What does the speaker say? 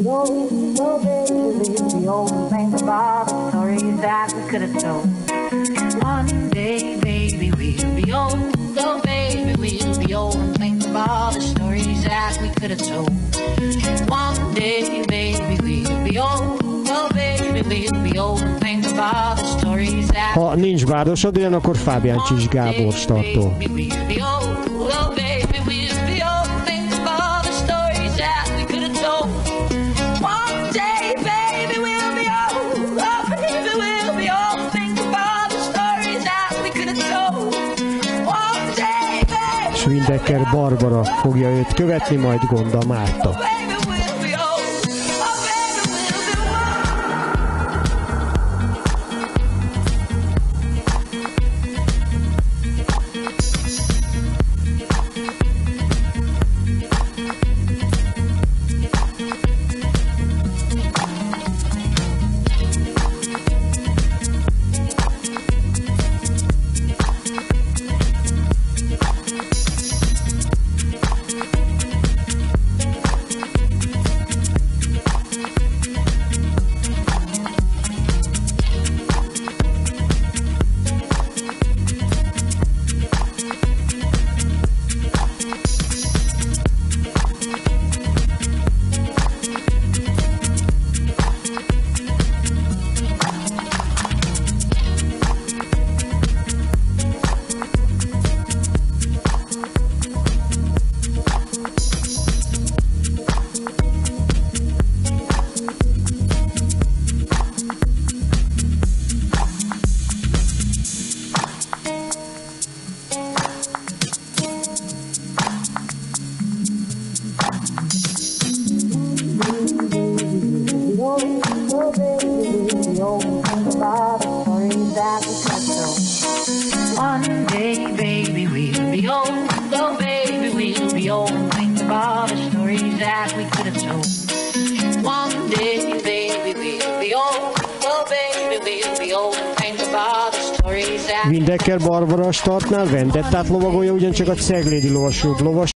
Ha nincs bárdosod, olyan akkor Fábián Csics Gábor startol. Windecker Barbara fogja őt követni, majd Gonda Márta. Windecker Barbara startnál Vendettát lovagolja ugyancsak a Ceglédi Lovasút lovas